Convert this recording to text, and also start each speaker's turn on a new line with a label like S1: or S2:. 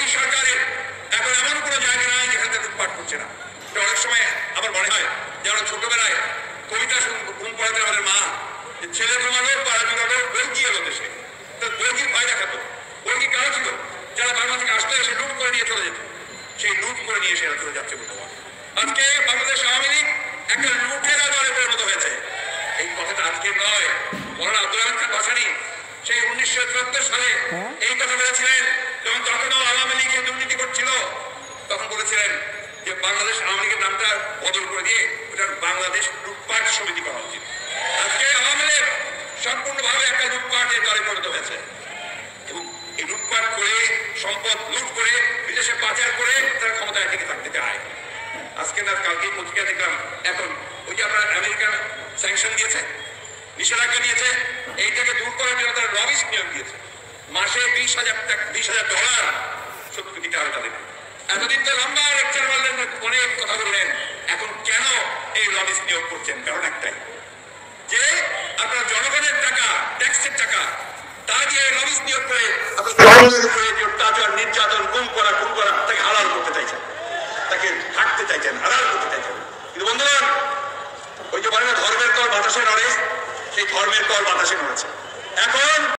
S1: সরকারের এখন এমন কোনো জায়গা নাই যেখানে লুটপাট করছে না। অনেক সময় আমার মনে হয় যে আমরা ছোটবেলায় কবিতা ঘুম পড়াতে আমাদের মা ছেলে ঘুমানো পাড়া ঘুমানো বর্গি এলো দেশে, তো বর্গির ভয় দেখাতো। বর্গি কারো ছিল যারা বাংলা থেকে আসতে এসে লুট করে নিয়ে চলে যেত, সেই লুট করে নিয়ে এসে চলে যাচ্ছে বর্তমান। আজকে বাংলাদেশ আওয়ামী লীগ একটা লুটের দলে পরিণত হয়েছে। এই কথাটা আজকে নয়, মৌলানা আব্দুল হামিদ খান ভাসানী সেই 1974 সালে এই কথা বলেছিলেন, যখন তখন আওয়ামী লীগ দুর্নীতি করছিল, তখন বলেছিলেন যে বাংলাদেশ আওয়ামী লীগের নামটা বদল করে দিয়ে ওটার বাংলাদেশ লুটপাট সমিতি করা উচিত। আজকে আওয়ামী লীগ সম্পূর্ণভাবে একটা লুটপাটের দলে পরিণত হয়েছে এবং এই লুটপাট করে সম্পদ লুট করে বিদেশে পাচার করে তারা ক্ষমতায় টিকে থাকতে চায়। আজকে না কালকে পত্রিকা দেখলাম, এখন ওই যে আপনার আমেরিকান স্যাংশন দিয়েছে, নিষেধাজ্ঞা দিয়েছে, এইটাকে দূর করার জন্য তারা লবিস্ট নিয়োগ দিয়েছে। মাসে $20,000 শক্তি দিতে হবে তাদের। এতদিন তো লম্বা লেকচার মারলেন, অনেক কথা বললেন, এখন কেন এই লবিস্ট নিয়োগ করছেন? কারণ একটাই, যে আপনার জনগণের টাকা, ট্যাক্সের টাকা, তা দিয়ে লবিস্ট নিয়োগ করে অত্যাচার, নির্যাতন, গুম করা, তাকে হালাল করতে চাইছেন, তাকে থাকতে চাইছেন, হালাল করতে চাইছেন। কিন্তু বন্ধুগণ, ওই যে বলে না ধর্মের কর বাতাসে নড়ে, সেই ধর্মের কর বাতাসে নড়েছে। এখন